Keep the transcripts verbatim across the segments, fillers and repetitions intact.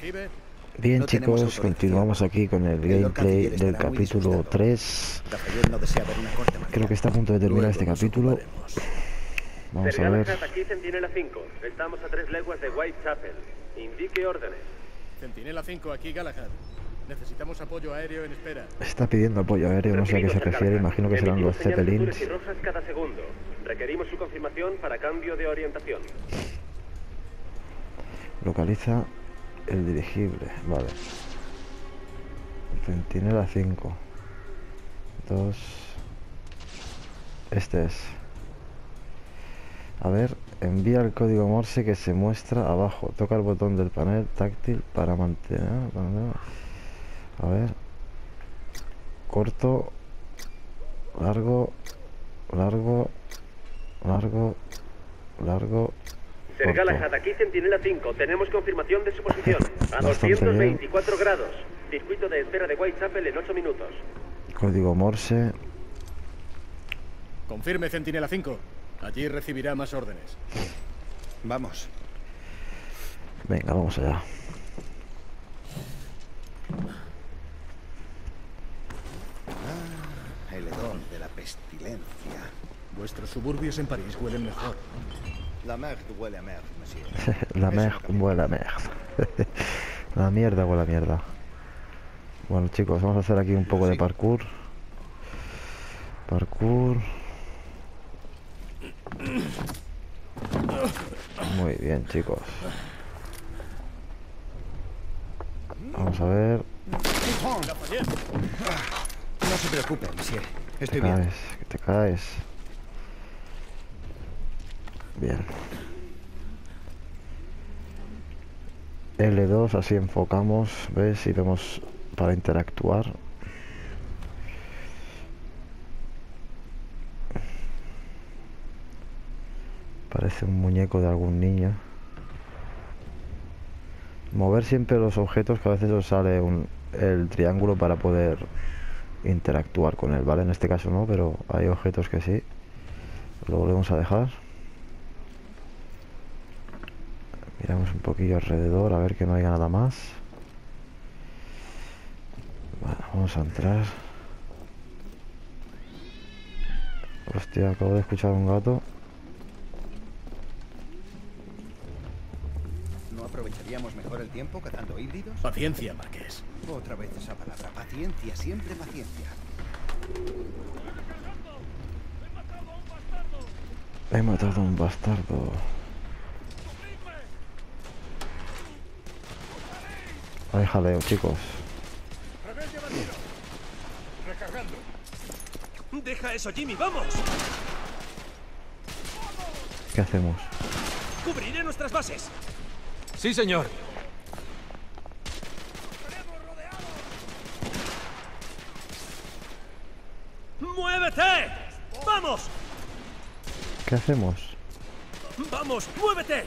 ¿Recibe? Bien, No tenemos chicos, autorización. continuamos aquí con el El Lord gameplay Canciller del estará muy capítulo disgustado. tres. Lafayette no desea ver una corte marcial. Creo que está a punto de terminar Luego este nos capítulo. ocuparemos. Vamos a ver. Galahad, aquí Centinela cinco. Estamos a tres leguas de Whitechapel. Indique órdenes. Centinela cinco, aquí Galahad. Necesitamos apoyo aéreo en espera. Está pidiendo apoyo aéreo, no sé a qué se Recibido, refiere, Galahad. imagino que serán Emitimos los señales Zeppelins. azules y rojas cada segundo. Requerimos su confirmación para cambio de orientación. Localiza el dirigible, vale. Centinela cinco. Dos. Este es. A ver, envía el código Morse que se muestra abajo. Toca el botón del panel táctil para mantener. A ver. Corto. Largo. Largo. Largo. Largo. Ser Corto. Galahad, aquí Centinela cinco. Tenemos confirmación de su posición. A Bastante doscientos bien. veinticuatro grados. Circuito de espera de Whitechapel en ocho minutos. Código Morse. Confirme, Centinela cinco. Allí recibirá más órdenes. Vamos. Venga, vamos allá. Ah, el hedor de la pestilencia. Vuestros suburbios en París huelen mejor. La merde huele a merde, monsieur. La Es mer, una cam- huele a mer. La mierda huele a mierda. Bueno, chicos, vamos a hacer aquí un poco de parkour. Parkour. Muy bien, chicos. Vamos a ver. Lafayette. No se preocupe, monsieur. Te Estoy bien. caes, que te caes. Bien. L dos, así enfocamos, ¿ves? Y vemos para interactuar. Parece un muñeco de algún niño. Mover siempre los objetos, que a veces os sale un, el triángulo para poder interactuar con él, ¿vale? En este caso no, pero hay objetos que sí. Lo volvemos a dejar. Miramos un poquillo alrededor a ver que no haya nada más. Bueno, vamos a entrar. Hostia, acabo de escuchar un gato. ¿No aprovecharíamos mejor el tiempo cazando híbridos? Paciencia, Marqués. Otra vez esa palabra. Paciencia, siempre paciencia. He matado a un bastardo. Hay jaleo, chicos. ¡Rebelde bandido! ¡Recargando! ¡Deja eso, Jimmy! ¡Vamos! ¿Qué hacemos? ¡Cubriré nuestras bases! Sí, señor. ¡Muévete! ¡Vamos! ¿Qué hacemos? ¡Vamos! ¡Muévete!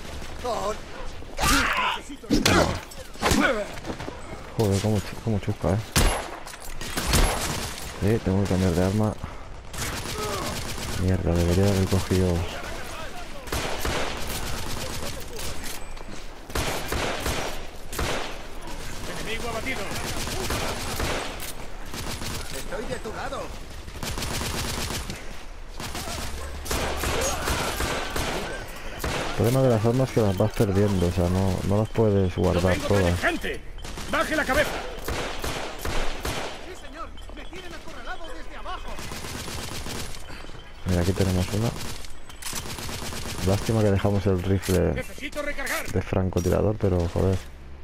Joder, cómo, chu- cómo chusca, eh. Sí, tengo que cambiar de arma. Mierda, debería haber cogido. ¡Enemigo abatido! Estoy de tu lado. El problema de las armas es que las vas perdiendo, o sea, no, no las puedes ¡No guardar tengo todas. gente! ¡Baje la cabeza! ¡Sí, señor! ¡Me tienen acorralado desde abajo! Mira, aquí tenemos una. Lástima que dejamos el rifle ¡Necesito recargar! de francotirador, pero joder.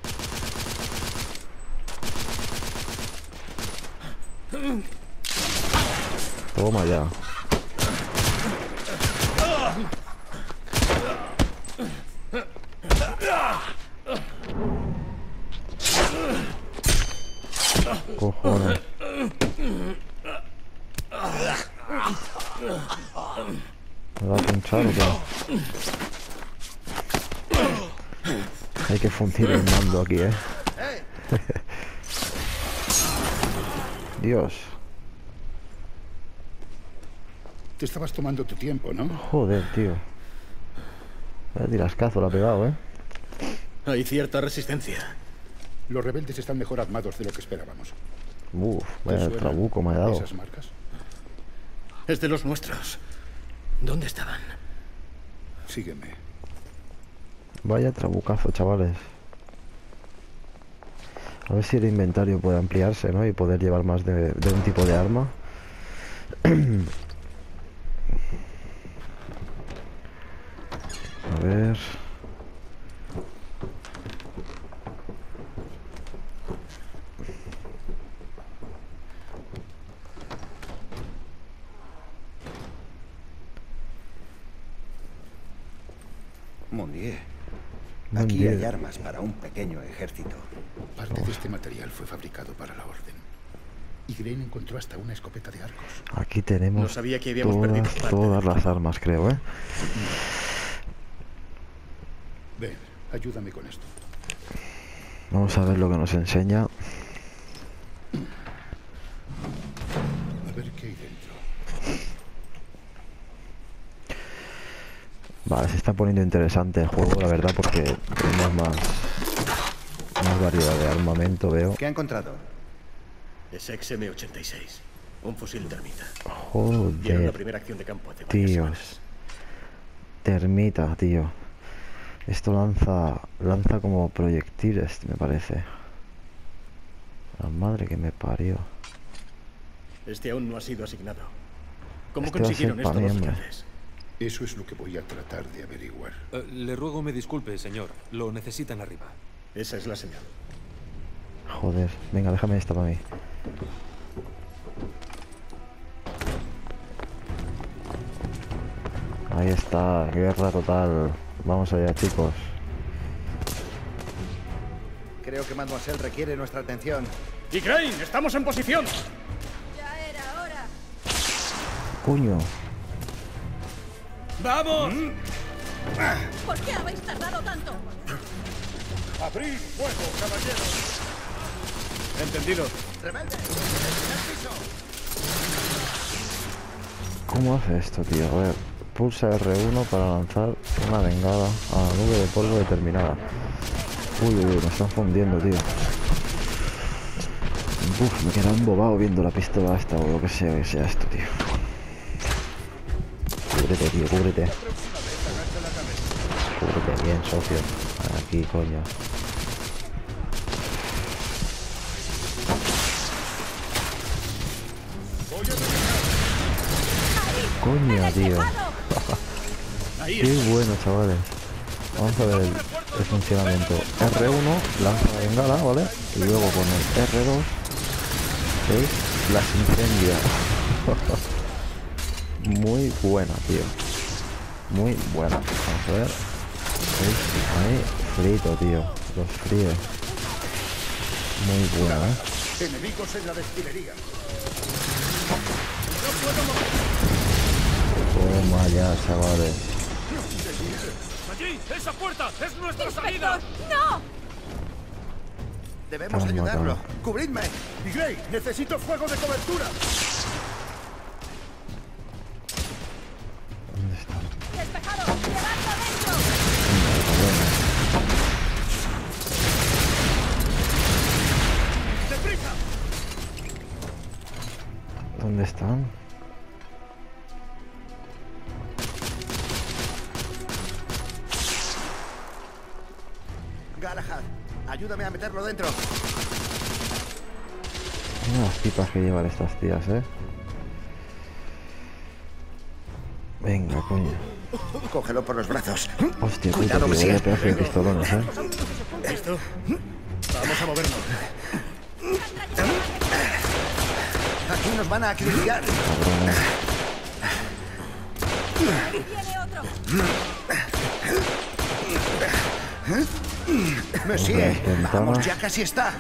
Toma ya. Cojones. ¿Me va a pinchar o qué? Hay que fundir el mando aquí, eh. Dios. Te estabas tomando tu tiempo, ¿no? Joder, tío. Vaya tirascazo la ha pegado, eh. Hay cierta resistencia. Los rebeldes están mejor armados de lo que esperábamos. Uf, ¿Te vaya suenan trabuco me ha dado. esas marcas? Es de los nuestros. ¿Dónde estaban? Sígueme. Vaya trabucazo, chavales. A ver si el inventario puede ampliarse, ¿no? Y poder llevar más de, de un tipo de arma. A ver... Mon Dieu. Mon Aquí Dieu. hay armas para un pequeño ejército. Parte de este material fue fabricado para la Orden. Y Green encontró hasta una escopeta de arcos. Aquí tenemos No sabía que habíamos perdido todas, parte todas del las armas, creo, ¿eh? Ven, ayúdame con esto. Vamos a ver lo que nos enseña. A ver qué hay dentro. Vale, se está poniendo interesante el juego, la verdad, porque tenemos más, más variedad de armamento, veo. ¿Qué ha encontrado? Es X M ochenta y seis. Un fusil termita. Dieron la Joder, primera acción de campo hace varias tíos. semanas. Termita, tío. Esto lanza, lanza como proyectiles, me parece. La madre que me parió. Este aún no ha sido asignado. ¿Cómo Este va a consiguieron ser esto pa' los miembro. rebeldes? Eso es lo que voy a tratar de averiguar. Eh, le ruego me disculpe, señor. Lo necesitan arriba. Esa es la señal. Joder, venga, déjame esta para mí. Ahí está, guerra total. Vamos allá, chicos. Creo que Mademoiselle requiere nuestra atención. ¡Y Crane! ¡Estamos en posición! Ya era hora. Coño. ¡Vamos! ¿Por qué habéis tardado tanto? ¡Abrid fuego, caballeros! Entendido. ¿Cómo hace esto, tío? A ver, pulsa R uno para lanzar una bengala a la nube de polvo determinada. Uy, uy, uy, me están fundiendo, tío. Uf, me queda embobado viendo la pistola esta o lo que sea que sea esto, tío. Cúbrete, tío, cúbrete. Cúbrete bien, socio. Aquí, coño. Coño, tío. Qué bueno, chavales. Vamos a ver el, el funcionamiento. R uno, lanza la bengala, ¿vale? Y luego con el R dos, ¿veis? Las incendia. Muy buena, tío. Muy buena. Vamos a ver. ¿Veis? Ahí, frito, tío. Los fríos. Muy buena, ¿eh? Enemigos en la destilería. Toma ya, chavales. ¡Allí! ¡Esa puerta! ¡Es nuestra salida! ¡Inspector! ¡No! Debemos Toma, ayudarlo. toma. ¡Cubridme! Y Gray, necesito fuego de cobertura. ¿Dónde está? ¡Despejado! ¡Llevadlo dentro! ¡Deprisa! ¿Dónde están? Galahad, ayúdame a meterlo dentro. Mira las pipas que llevan estas tías, ¿eh? Venga, coño. Cógelo por los brazos. Hostia, puta, Cuidado, tío, Messier. vaya pedazo de pistolones, ¿eh? ¿Listo? Vamos a movernos. Aquí nos van a acribillar. Cabrones. ¡Ahí viene otro! Monsieur, Las ventanas. vamos, ya casi está.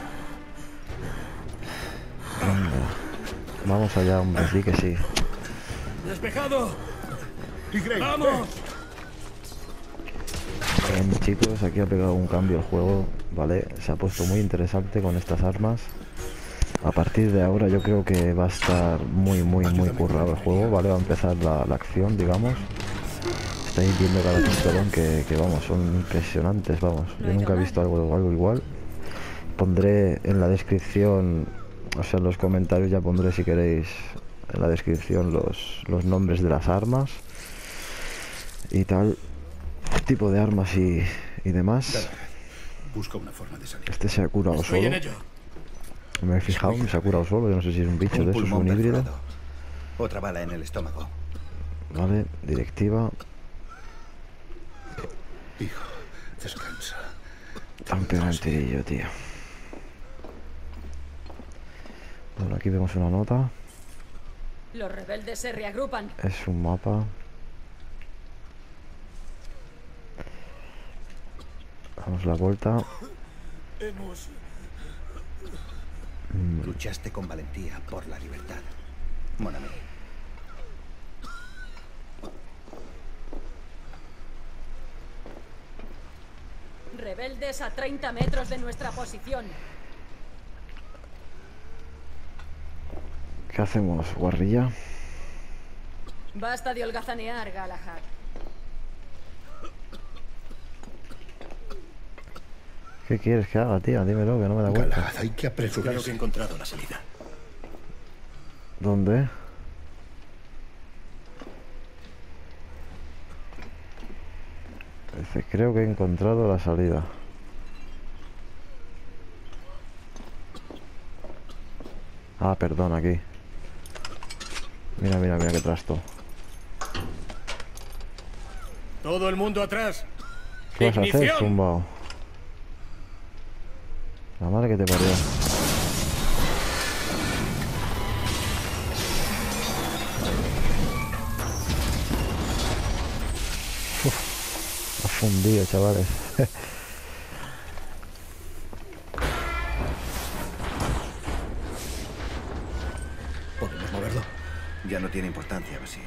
Vamos allá, hombre, sí que sí. ¡Despejado! Y Gray, ¡Vamos! Bien, chicos, aquí ha pegado un cambio el juego, ¿vale? Se ha puesto muy interesante con estas armas. A partir de ahora yo creo que va a estar muy, muy, muy currado el juego, ¿vale? Va a empezar la, la acción, digamos. estáis viendo cada pistolón que, que vamos, son impresionantes, vamos. Yo nunca he visto algo, algo igual. Pondré en la descripción, o sea, en los comentarios ya pondré, si queréis, en la descripción los, los nombres de las armas y tal, tipo de armas y, y demás. Busca una forma de salir. Este se ha curado Estoy en solo. ello. Me he fijado, se ha curado solo. Yo no sé si es un bicho de esos, un híbrido. Otra bala en el estómago. Vale, directiva. Hijo, descansa. Han pegado un tirillo, tío. Bueno, aquí vemos una nota. Los rebeldes se reagrupan. Es un mapa. Damos la vuelta. Hemos... Mm, Luchaste con valentía por la libertad, mon ami. Rebeldes a treinta metros de nuestra posición. ¿Qué hacemos, guarrilla? Basta de holgazanear, Galahad. ¿Qué quieres que haga, tío? Dímelo, que no me da cuenta. Galahad, hay que Claro que he apresurarse. encontrado la salida. ¿Dónde? Dice, creo que he encontrado la salida. Ah, perdón, aquí. Mira, mira, mira qué trasto. Todo el mundo atrás. ¿Qué vas a hacer, ¡Ignición! zumbao? La madre que te parió. Uf, ha fundido, chavales. ¿Podemos moverlo? Ya no tiene importancia, Basí.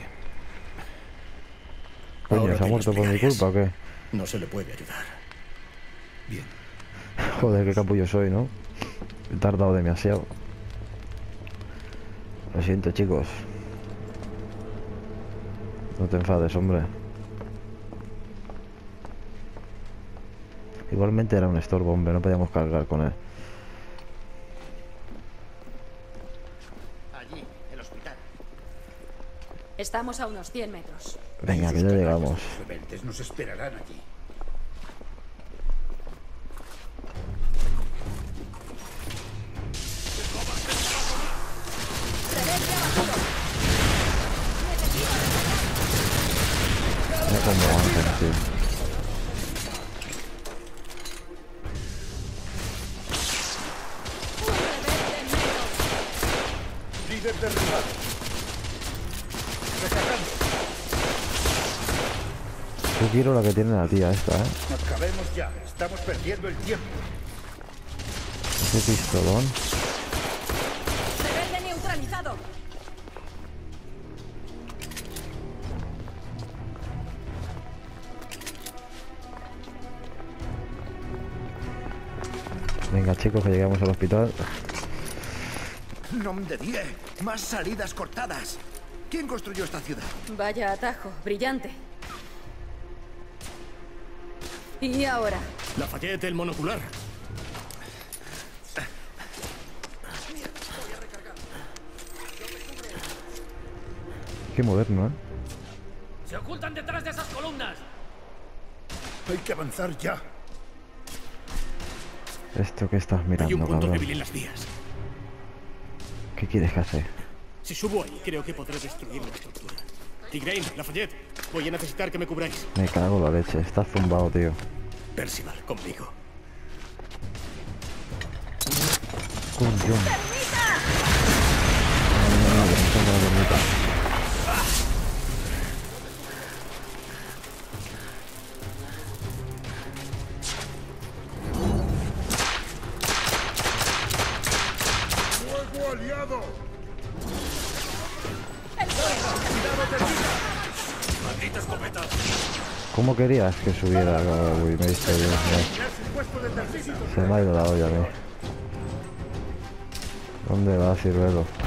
Coño, Ahora ¿se ha tienes muerto por mi plegarias. culpa o qué? No se le puede ayudar. Bien. Joder, qué capullo soy, ¿no? He tardado demasiado. Lo siento, chicos. No te enfades, hombre. Igualmente era un estorbo, hombre. No podíamos cargar con él. Allí, el hospital. Estamos a unos cien metros. Venga, que ya llegamos. Los rebeldes nos esperarán allí. ¡Rebelde abatido! Mira cómo avanzan, tío. ¡Un rebelde menos! Líder derribado. Recargando. Yo quiero la que tiene la tía esta, ¿eh? Acabemos ya. Estamos perdiendo el tiempo. Ese pistolón. ¡Rebelde neutralizado! Venga, chicos, que llegamos al hospital. ¡Nom de diez! ¡Más salidas cortadas! ¿Quién construyó esta ciudad? Vaya atajo, brillante. Y ahora, Lafayette, el monocular. Qué moderno, ¿eh? ¡Se ocultan detrás de esas columnas! Hay que avanzar ya. Esto que estás Hay un mirando, punto cabrón. débil en las vías. ¿Qué quieres que hacer? Si subo ahí, creo que podré destruir la estructura. Tigraine, Lafayette, voy a necesitar que me cubráis. Me cago en la leche. Estás zumbado, tío. Percival, conmigo. Coño. No, no, no, que me toca la dormita. ¡Fuego aliado! ¡Maldita escopeta! ¿Cómo querías que subiera? Uy, me diste Dios mío. Puesto de tercita. Se me ha ido la olla a mí. ¿Dónde va, Ciruelo?